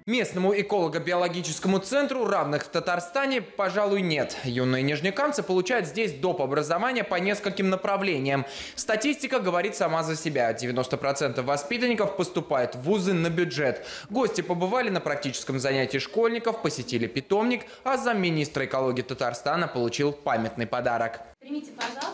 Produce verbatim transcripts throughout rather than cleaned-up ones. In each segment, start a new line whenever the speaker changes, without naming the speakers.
Местному эколого-биологическому центру равных в Татарстане, пожалуй, нет. Юные нижнекамцы получают здесь доп. Образование по нескольким направлениям. Статистика говорит сама за себя. девяносто процентов воспитанников поступают в вузы на бюджет. Гости побывали на практическом занятии школьников, посетили питомник, а замминистра экологии Татарстана получил памятный подарок.
Примите, пожалуйста.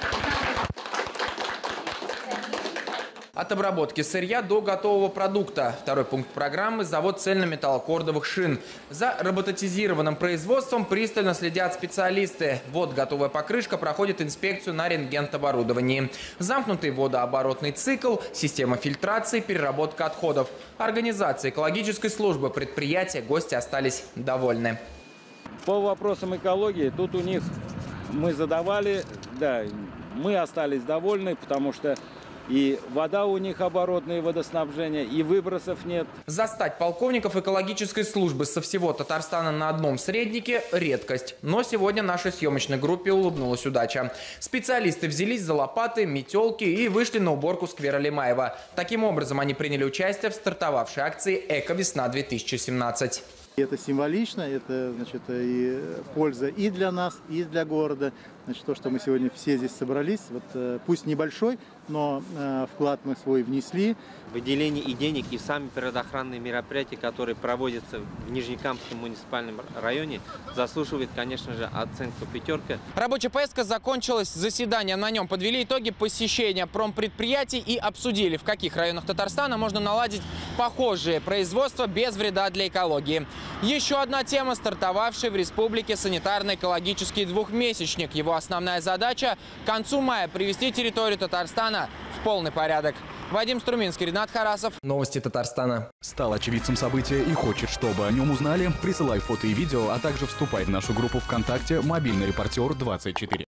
От обработки сырья до готового продукта. Второй пункт программы – завод цельнометаллокордовых шин. За роботизированным производством пристально следят специалисты. Вот готовая покрышка проходит инспекцию на рентген-оборудовании. Замкнутый водооборотный цикл, система фильтрации, переработка отходов. Организация экологической службы предприятия гости остались довольны.
По вопросам экологии тут у них мы задавали, да, мы остались довольны, потому что и вода у них оборотное, водоснабжение, и выбросов нет.
Застать полковников экологической службы со всего Татарстана на одном среднике – редкость. Но сегодня нашей съемочной группе улыбнулась удача. Специалисты взялись за лопаты, метелки и вышли на уборку сквера Лимаева. Таким образом, они приняли участие в стартовавшей акции «Эко-весна-две тысячи семнадцать».
Это символично, это, значит, и польза и для нас, и для города. Значит, то, что мы сегодня все здесь собрались, вот, пусть небольшой, но э, вклад мы свой внесли.
Выделение и денег, и сами природоохранные мероприятия, которые проводятся в Нижнекамском муниципальном районе, заслуживают, конечно же, оценку пятерка.
Рабочая поездка закончилась, заседание на нем подвели итоги посещения промпредприятий и обсудили, в каких районах Татарстана можно наладить похожие производства без вреда для экологии. Еще одна тема – стартовавший в республике санитарно-экологический двухмесячник. Его основная задача – к концу мая привести территорию Татарстана в полный порядок. Вадим Струминский, Ренат Харасов. Новости Татарстана.
Стал очевидцем события и хочет, чтобы о нем узнали? Присылай фото и видео, а также вступай в нашу группу ВКонтакте «Мобильный репортер двадцать четыре».